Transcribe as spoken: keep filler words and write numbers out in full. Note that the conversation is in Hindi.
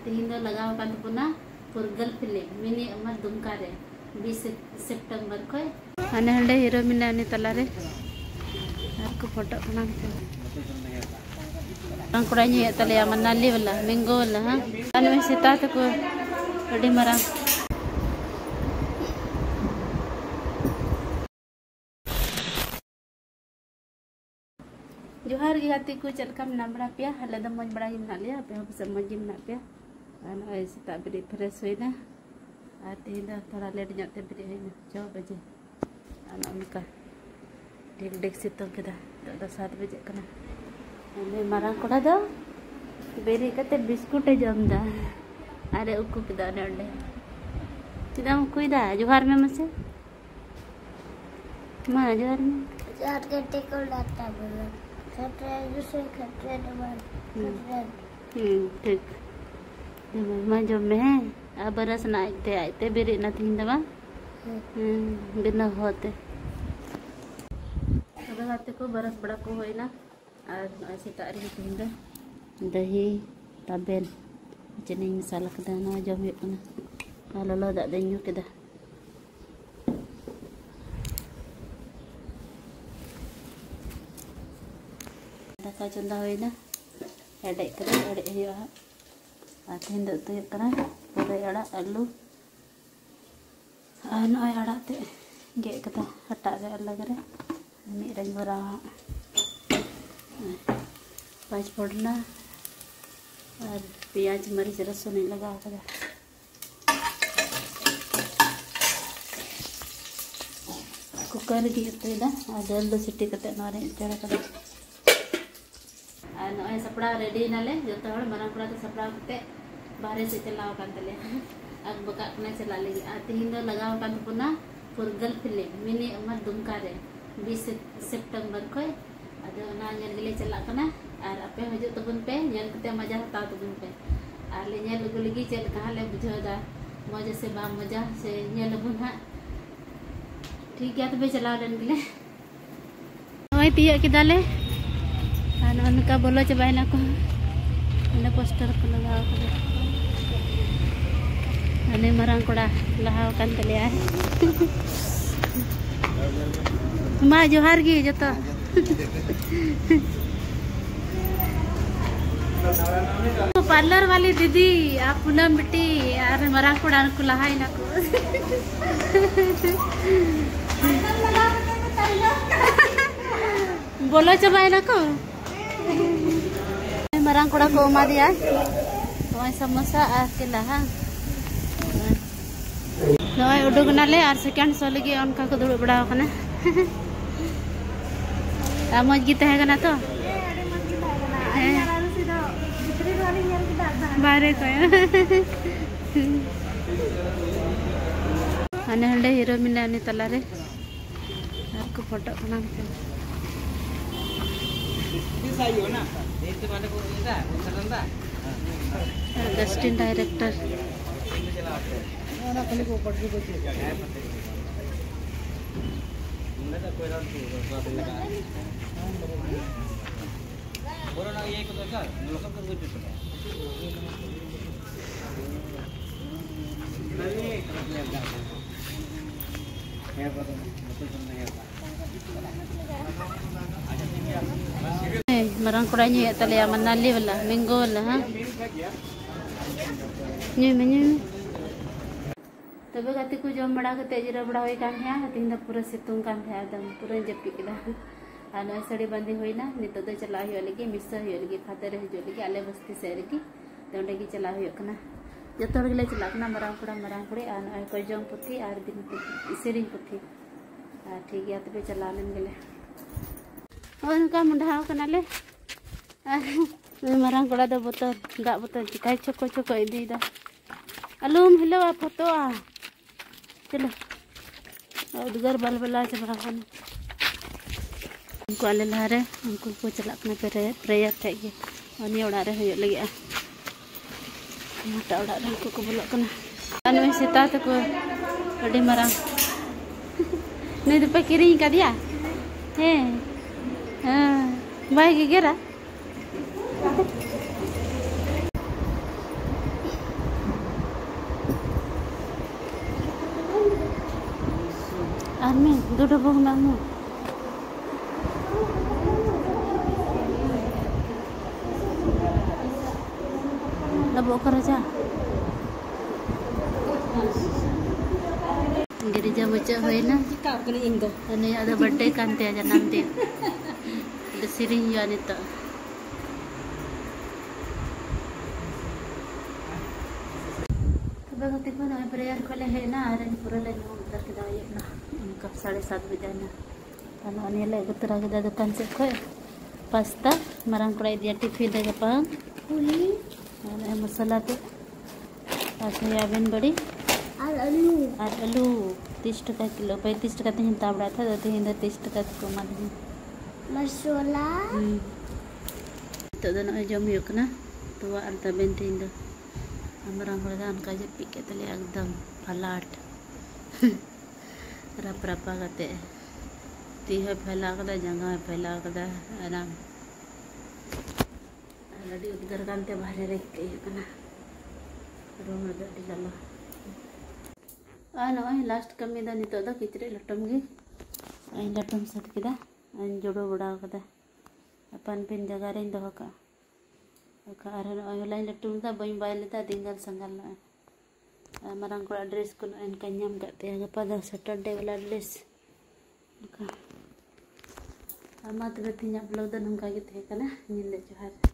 तीन लगाव कान तपना फुरगल फिल्म मिनी अमर दुमका रे बीस सितंबर को अने हंडे हीरो मिना ने तला रे आर को फोटो बना के रंग कोड़ा नी तले मनाली वाला मैंगो वाला हां अने में सीता तको अडी मरा जोहार गे गाती को चलका मना बड़ा पिया हले द मज बड़ा ही मना लिया पे हम सब मज मना पिया अन ऐसे ता बड़ी फ्रेश होइना आ तीन द थोड़ा लेट जाते बड़ी होइना छह बजे अन उनका ठीक देख सितों के दा तो सात बजे कना अने मारा कोड़ा दो बेरी कते बिस्कुट जम दा अरे उकु के दा नडे चिदाम कुइदा जोहार में मसे मा जोहार में जोहार के टेको लाता बोला खतरे दूसरे खतरे दबान खतरे हम्म ठीक मैं जो में अब बरस ना आते आते बेरी ना तीन दबा हम्म बिना होते अब आते को बरस बड़ा को होइना और ऐसे तारी तीन द दही ताबेन चनी मसाला कदा ना जम हुकना ललो दा दन्यू केदा दाका चंदा होइना एडे करे एडे हिया आथिन द तो करा पूरे अड़ा आलू आ नय अड़ा ते गे कदा हटा रे अलग रे मी रंग भरा पांच फोड़ना और प्याज मरीच लहसुन नहीं लगा कदा कुकर गे तो इदा आ दाल दो सिटी कते नारे चढ़ा कदा नॉय सपड़ा रेडी नाले जो हड़ मरा पड़ा तो सपड़ा कते बाहर से चलाव कान तले अब बका कने चला लगी आ तीन दो लगाव कान तपना फुरगल फिल्म मिनी अमर दुमका रे बीस सितंबर को अदो ना नेल गेले चला कना और आपे हजो तबन पे नेल कते मजा हता तबन पे आर ले नेल गु लगी चल कहा ले बुझोदा मजा से बा मजा से नेल बुन हा ठीक है तबे चला लेन गेले ओय तिया के दाले अन उनका बोलो चबाइना को अने पोस्टर को लगाओ को अने मरांग कोड़ा लहाव कान तले आ मा जोहार गी जतो पार्लर वाली दीदी आप पूनम बेटी यार मरांग कोड़ा को लहाइना को बोलो चबाइना को मरांग कोड़ा को मा दिया नय समोसा आ केला हां नय उडुग नाले आर सेकंड सो लगी उनका को दुड़ बड़ा कना आ मज गी तहे कना तो बारे को अने हंडे हीरो मिना ने तला रे आर को फोटो बना के डस्टिन डायरेक्टर मरंग कोड़ा नी तले मनाली वाला मैंगो वाला हां नी मनी तबे गाती को जम बड़ा कते जिरा बड़ा होई कान है तीन द पूरा सितुंग कान है एकदम पूरा जपी केदा आ नय सड़ी बंदी होइना नितो दे चला होय लगी मिस होय लगी खाते रह जो लगी आले बस्ती शहर की तोंडे की चला होय कना जतो गेले चला कना मरंग कोड़ा मरंग कोड़े आ नय को जम पुथी आर दिन इसेरिंग पुथी आ ठीक है तबे चला लेन गेले उनका मुंडा कना ले मरंग कोड़ा दो बोतल दा बोतल चिकाय चको चको इदी दा अलूम हेलो फोटो आ चलो उधर बल बला से बड़ा कन उनको आले लहारे उनको को चला अपने पे प्रेयर थे के अनि ओड़ा रे होय लगी आ मोटा ओड़ा रे को को बोलो कना अन में सीता तको अडी मरंग नहीं तो पे किरी का दिया हे हां भाई के गेरा Army, dua bong namu. Labo kerja. Gereja baca hoina. Ini ada birthday kan dia aja nanti. Ada sering ya nita. tiba-tiba ना प्रेयर खोले है ना अरे पूरा ले नो उधर के दाई ना इनका साढ़े सात बजे ना kalau ini ले गुतरा के दुकान से खोए pasta marang kura dia tiffin दे गपांग Uli. ada मसाला तो सोयाबीन बड़ी Al alu. और आलू तीस टका किलो पैंतीस टका तीन ताबड़ा था तो तीन तीस टका को मालूम Masola. तो दोनों जम युक ना तो अंतर बेंतीन दो Amarang kuragan kaja piket tali agdam falat rap rapa kate tiha phala kada jangga phala kada aram ladi udgar kante bahare rekte kana rom ladi lala ano ai last kami da nito da kichre latam gi ai latam sat kida an jodo bada kada apan pin jaga re ndo ka कारण ऑनलाइन लट्टू था बई बाइल था दिंगल संगल marang ko address ko en kanyam gate gapa da Saturday wala address ka amat berarti nyap lo dan hungka gitu ya kana nyinde johar